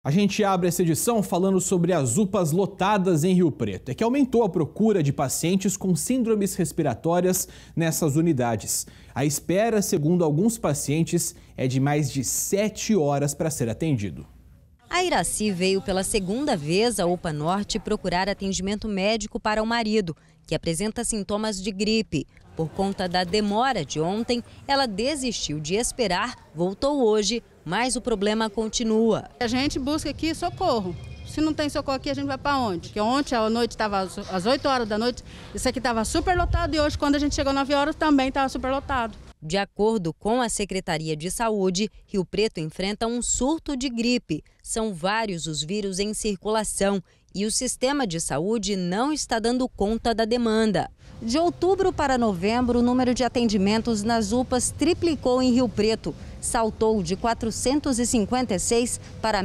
A gente abre essa edição falando sobre as UPAs lotadas em Rio Preto. É que aumentou a procura de pacientes com síndromes respiratórias nessas unidades. A espera, segundo alguns pacientes, é de mais de 7 horas para ser atendido. A Iraci veio pela segunda vez à UPA Norte procurar atendimento médico para o marido, que apresenta sintomas de gripe. Por conta da demora de ontem, ela desistiu de esperar, voltou hoje, mas o problema continua. A gente busca aqui socorro. Se não tem socorro aqui, a gente vai para onde? Porque ontem à noite estava às 8 horas da noite, isso aqui estava super lotado e hoje, quando a gente chegou às 9 horas, também estava super lotado. De acordo com a Secretaria de Saúde, Rio Preto enfrenta um surto de gripe. São vários os vírus em circulação e o sistema de saúde não está dando conta da demanda. De outubro para novembro, o número de atendimentos nas UPAs triplicou em Rio Preto. Saltou de 456 para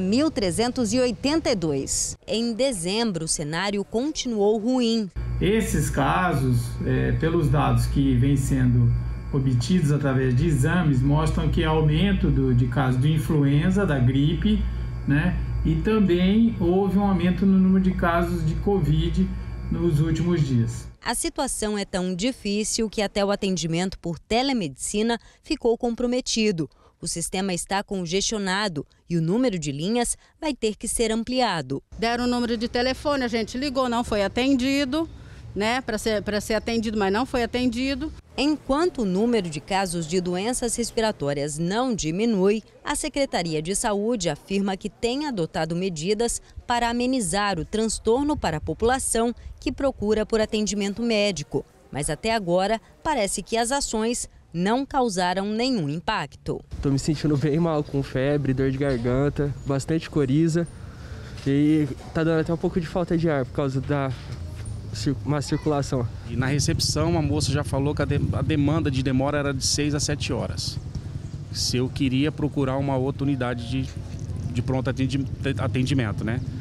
1.382. Em dezembro, o cenário continuou ruim. Esses casos, pelos dados que vêm sendo obtidos através de exames, mostram que há aumento de casos de influenza, da gripe, né? E também houve um aumento no número de casos de Covid nos últimos dias. A situação é tão difícil que até o atendimento por telemedicina ficou comprometido. O sistema está congestionado e o número de linhas vai ter que ser ampliado. Deram o número de telefone, a gente ligou, não foi atendido, né? Para ser atendido, mas não foi atendido. Enquanto o número de casos de doenças respiratórias não diminui, a Secretaria de Saúde afirma que tem adotado medidas para amenizar o transtorno para a população que procura por atendimento médico. Mas até agora, parece que as ações não causaram nenhum impacto. Estou me sentindo bem mal, com febre, dor de garganta, bastante coriza e tá dando até um pouco de falta de ar por causa da má circulação. E na recepção a moça já falou que a demanda de demora era de 6 a 7 horas. Se eu queria procurar uma outra unidade de pronto atendimento, né?